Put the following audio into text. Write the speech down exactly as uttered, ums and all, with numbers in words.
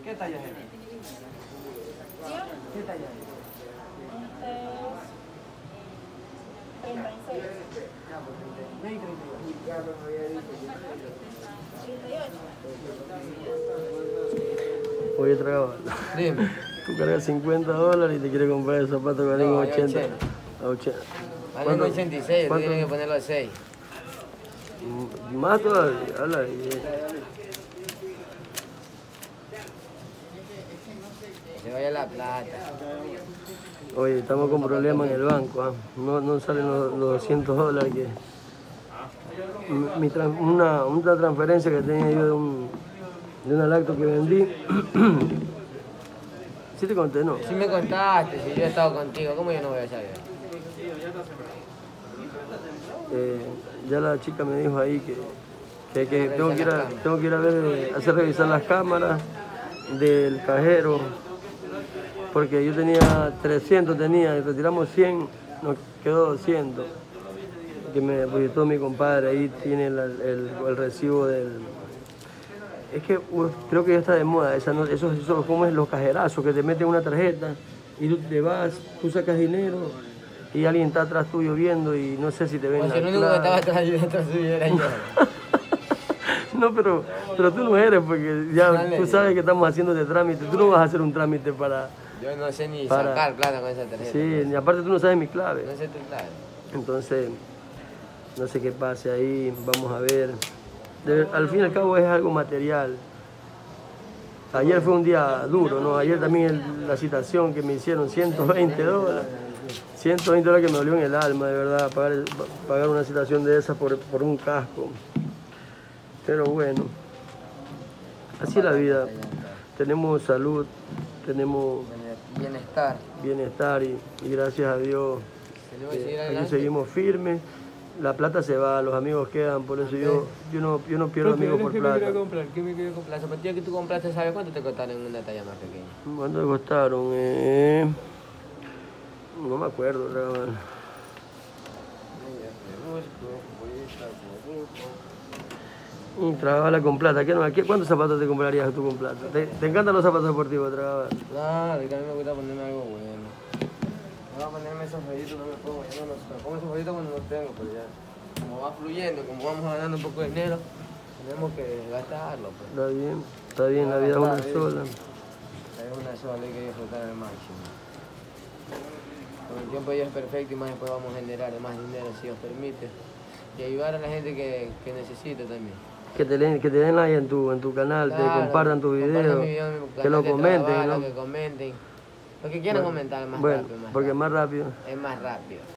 ¿Qué talla es? ¿Qué talla es? treinta y seis. Oye, trabajo. Dime. Tú cargas cincuenta dólares y te quieres comprar el zapato que valen No, ochenta. ochenta. A ochenta. Valen ochenta y seis, tú ¿Cuánto? tienes que ponerlo a seis. M- Más todavía, habla bien. Se vaya la plata. Oye, estamos con problemas en el banco, ¿ah? no, no salen los, los doscientos dólares que... Mi, mi tran- una, una transferencia que tenía yo de un, de una lacto que vendí. Sí te conté, ¿no? Si me contaste, si yo he estado contigo, ¿cómo yo no voy a saber? Eh, ya la chica me dijo ahí que, que, que tengo, que ir a, tengo que ir a ver, eh, hacer revisar las cámaras del cajero, porque yo tenía trescientos, tenía, y retiramos cien, nos quedó doscientos, que me depositó mi compadre, ahí tiene el, el, el recibo del... Es que uh, creo que ya está de moda, esa no- esos, esos, ¿cómo es? Los cajerazos, que te meten una tarjeta y tú te vas, tú sacas dinero y alguien está atrás tuyo viendo y no sé si te ven O la sea, el único que clave. estaba atrás y detrás suyo era yo. No, pero, pero tú no eres, porque ya Dale. tú sabes que estamos haciendo este trámite. Tú no vas a hacer un trámite para... Yo no sé ni Para- sacar plata con esa tarjeta. Sí, y aparte tú no sabes mi clave. No sé tu clave. Entonces, no sé qué pase ahí, vamos a ver. De- al fin y al cabo es algo material. Ayer fue un día duro, ¿no? Ayer también el- la citación que me hicieron, ciento veinte dólares. ciento veinte dólares que me dolió en el alma, de verdad, pagar, pagar una citación de esas por, por un casco. Pero bueno, así es la vida. Tenemos salud, tenemos Bienestar. bienestar y, y gracias a Dios Tenemos que eh, seguir aquí adelante. seguimos firmes. La plata se va, los amigos quedan, por eso yo, yo, no, yo no pierdo amigos por ¿Qué me plata. quiero comprar? ¿Qué me quiero comprar? Las zapatillas que tú compraste, ¿sabes cuánto te costaron en una talla más pequeña? ¿Cuánto me costaron? Eh, no me acuerdo, la verdad. Mm, Trabajarla con plata. ¿Qué no? ¿Qué- ¿Cuántos zapatos te comprarías tú con plata? ¿Te, te encantan los zapatos deportivos, trabajar? Claro, que a mí me gusta ponerme algo bueno. Me voy a ponerme esos rollitos, no me pongo, yo no los- me pongo esos rollitos cuando los tengo, pero ya, como va fluyendo, como vamos ganando un poco de dinero, tenemos que gastarlo, pues. Está bien, está bien, la vida es una sola. Es una sola, hay que disfrutar al máximo. Con el tiempo ya es perfecto y más después vamos a generar más dinero, si Dios permite. Y ayudar a la gente que, que necesite también. Que te, den, que te den like en tu, en tu canal, te Claro, compartan tu compartan video, mi video en mi que canal lo de comenten, trabajo, ¿no? Que comenten. Lo que quieran Bueno, comentar más bueno, rápido. Más porque rápido. más rápido. Es más rápido.